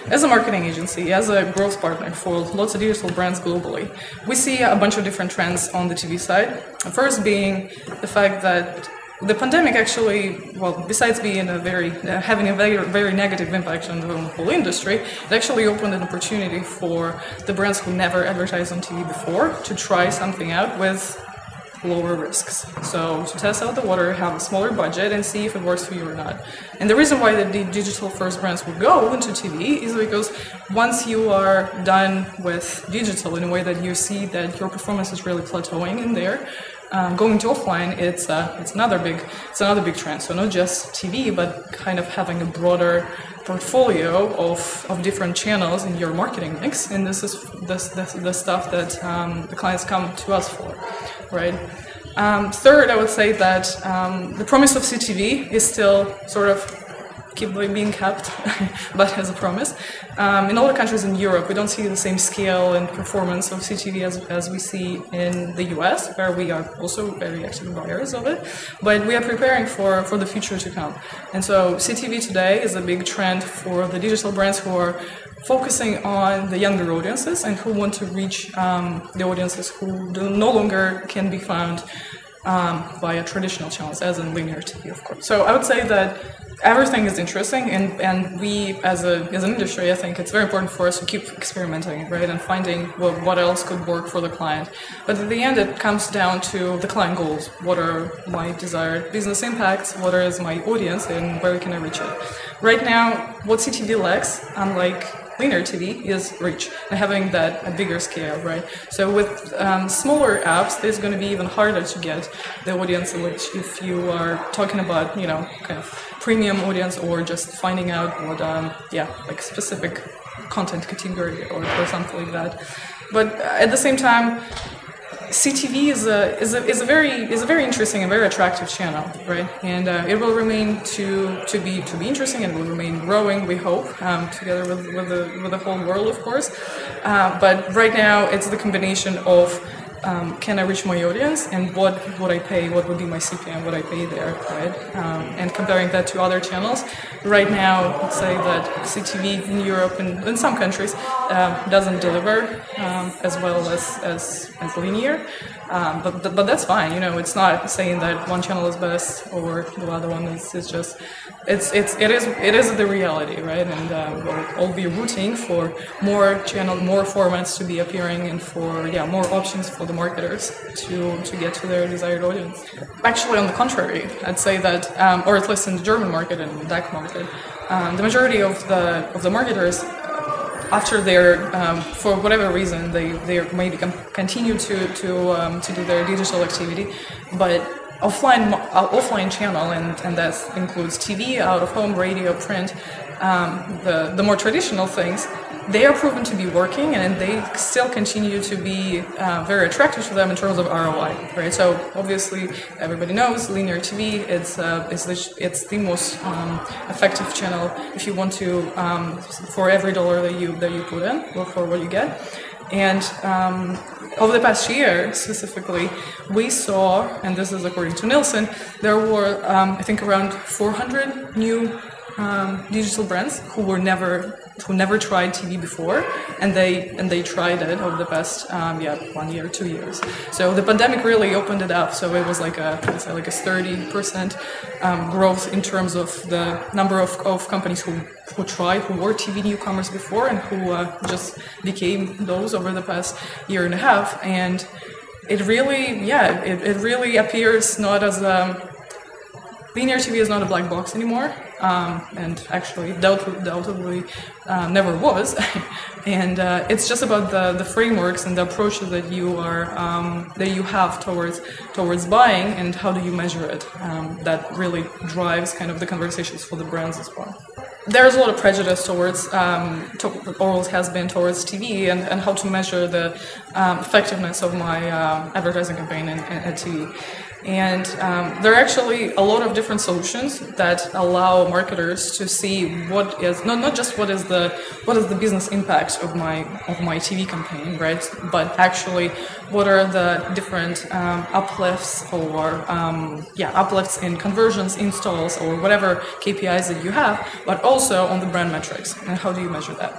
as a marketing agency, as a growth partner for lots of digital brands globally, we see a bunch of different trends on the TV side. The first being the fact that the pandemic actually, well, besides being having a very negative impact on the whole industry, it actually opened an opportunity for the brands who never advertised on TV before to try something out with lower risks. So to test out the water, have a smaller budget, and see if it works for you or not. And the reason why the digital first brands would go into TV is because once you are done with digital in a way that you see that your performance is really plateauing in there, going to offline, it's another big trend. So not just TV, but kind of having a broader portfolio of different channels in your marketing mix. And this is the stuff that the clients come to us for, right? Third, I would say that the promise of CTV is still sort of being kept, but as a promise. In all the countries in Europe, we don't see the same scale and performance of CTV as we see in the US, where we are also very active buyers of it, but we are preparing for the future to come. And so CTV today is a big trend for the digital brands who are focusing on the younger audiences and who want to reach the audiences who no longer can be found via traditional channels, as in linear TV, of course. So I would say that everything is interesting, and we, as an industry, I think it's very important for us to keep experimenting, right, and finding what else could work for the client. But at the end, it comes down to the client goals. What are my desired business impacts? What is my audience, and where can I reach it? Right now, what CTV lacks, unlike linear TV, is reach and having that at bigger scale, right? So with smaller apps, it's going to be even harder to get the audience, which if you are talking about, kind of premium audience or just finding out what, like specific content category or something like that. But at the same time, CTV is a very interesting and very attractive channel, right? And it will remain to be interesting, and will remain growing, we hope, together with the whole world, of course. But right now, it's the combination of can I reach my audience, and what would I pay? What would be my CPM? What I pay there, right? And comparing that to other channels, right now, I'd say that CTV in Europe and in some countries doesn't deliver as well as linear. But that's fine. It's not saying that one channel is best or the other one is. It's just it is the reality, right? And we'll all be rooting for more channels, more formats to be appearing, and for more options for the marketers to get to their desired audience. Actually, on the contrary, I'd say that, or at least in the German market and the DACH market, the majority of the marketers, after their for whatever reason they maybe continue to do their digital activity, but offline channel, and that includes TV, out of home, radio, print, the more traditional things, they are proven to be working, and they still continue to be very attractive to them in terms of ROI, right? So obviously everybody knows linear TV. It's the most effective channel if you want to for every dollar that you put in, or for what you get. And over the past year, specifically, we saw, and this is according to Nielsen, there were I think around 400 new digital brands who never tried TV before, and they tried it over the past 1 year, 2 years. So the pandemic really opened it up. So it was like a 30% growth in terms of the number of companies who were TV newcomers before, and who just became those over the past year and a half. And it really appears not as linear TV is not a black box anymore, and actually doubtedly never was. And it's just about the frameworks and the approaches that you have towards buying, and how do you measure it. That really drives kind of the conversations for the brands as well. There's a lot of prejudice towards, always has been towards TV, and how to measure the effectiveness of my advertising campaign at TV. And there are actually a lot of different solutions that allow marketers to see what is not just what is the business impact of my TV campaign, right? But actually, what are the different uplifts uplifts in conversions, installs, or whatever KPIs that you have. But also on the brand metrics and how do you measure that.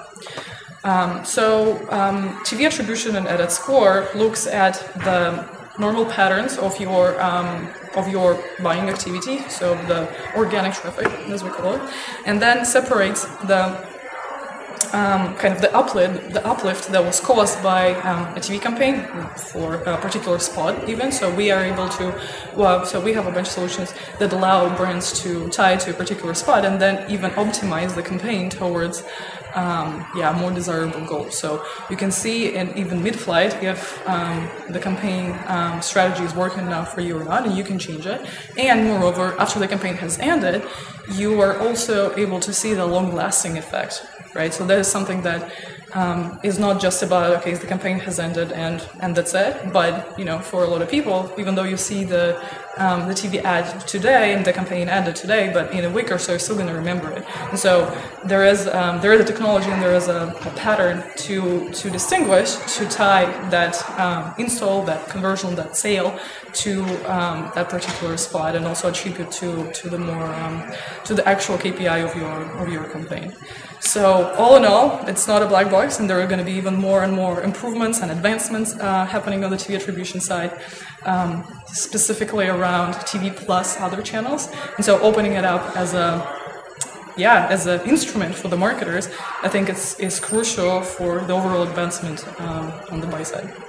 TV attribution and edit score looks at the normal patterns of your buying activity, so the organic traffic, as we call it, and then separates the kind of the uplift that was caused by a TV campaign for a particular spot even. So we are able to, so we have a bunch of solutions that allow brands to tie to a particular spot and then even optimize the campaign towards more desirable goals. So you can see in even mid-flight if the campaign strategy is working enough for you or not, and you can change it. And moreover, after the campaign has ended, you are also able to see the long-lasting effect, right? So that is something that is not just about, okay, the campaign has ended and that's it. But for a lot of people, even though you see the TV ad today and the campaign ended today, but in a week or so, you're still going to remember it. And so there is a technology and there is a pattern to distinguish, to tie that install, that conversion, that sale to that particular spot, and also attribute to the actual KPI of your campaign. So all in all, it's not a black box, and there are going to be even more and more improvements and advancements happening on the TV attribution side, specifically around TV plus other channels. And so opening it up as an instrument for the marketers, I think is crucial for the overall advancement on the buy side.